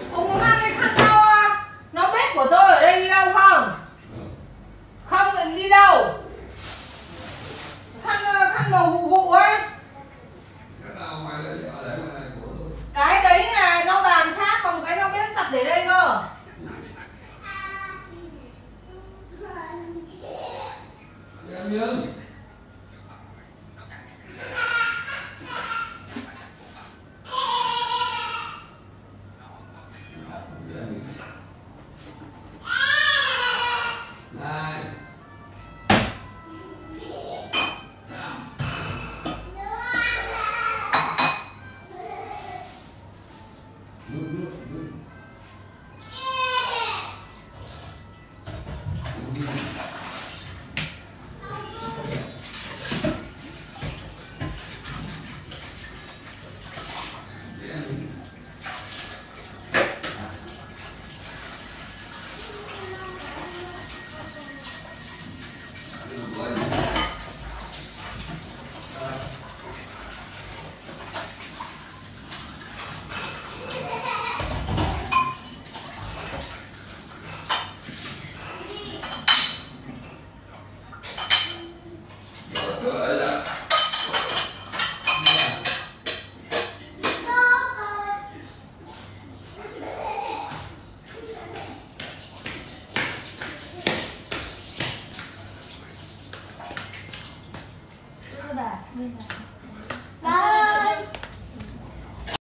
Ông có mang cái khăn lau nó bếp của tôi ở đây đi đâu không? Không thì đi đâu? Khăn màu vụ vụ ấy. Cái đấy là lau bàn khác, còn cái lau bếp sạch để đây cơ. Bà,